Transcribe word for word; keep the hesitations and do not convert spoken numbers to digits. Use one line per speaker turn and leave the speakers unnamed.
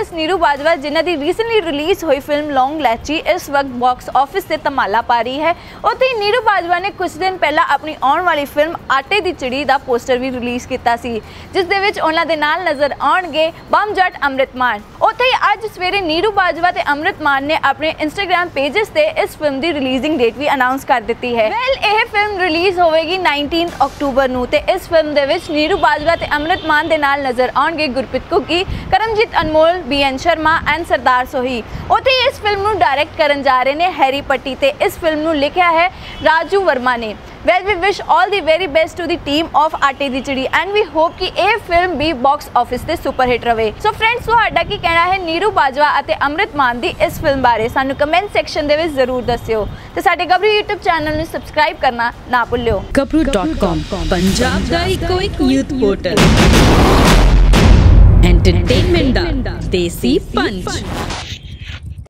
Actress Neeru Bajwa जिन्हां दी recently release हुई फिल्म लौंग लैची इस वक्त बॉक्स ऑफिस से धमाला पा रही है। उत्थे ही नीरू बाजवा ने कुछ दिन पहला अपनी आने वाली फिल्म आटे दी चिड़ी दा पोस्टर भी रिलीज किया सी, जिस दे विच उन्हां दे नाल नज़र आउणगे बम जट अमृत मान। उत्थे ही अज सवेरे नीरू बाजवा ते अमृत मान ने अपने इंस्टाग्राम पेजेस ते इस फिल्म दी रिलीजिंग डेट भी अनाउंस कर दी है। वेल यह फिल्म रिलीज होगी नाइनटीन अक्टूबर नूं ते इस फिल्म दे विच नीरू बाजवा ते अमृत मान दे नाल नज़र आउणगे Gurpreet Ghuggi, Karamjit Anmol, B N Sharma and Sardar Sohi. उत्थे इस फिल्म नूं डायरेक्ट करन जा रहे ने हैरी पट्टी ते इस फिल्म नूं लिखिया है राजू वर्मा ने। Well we wish all the very best to the team of Aate Di चिड़ी एंड वी होप कि यह फिल्म भी बॉक्स ऑफिस ते सुपर हिट रहे। सो फ्रेंड्स, तुहाडा की कहना है नीरू बाजवा अते अमृत मान दी इस फिल्म बारे? सानू कमेंट सैक्शन दे विच जरूर दस्सिओ ते साडे गबरू यूट्यूब चैनल नूं सबसक्राइब करना ना भुल्लिओ।
गबरू डॉट कॉम पंजाब दा इको एक यूथ पोर्टल, एंटरटेनमेंट दा देसी पंच।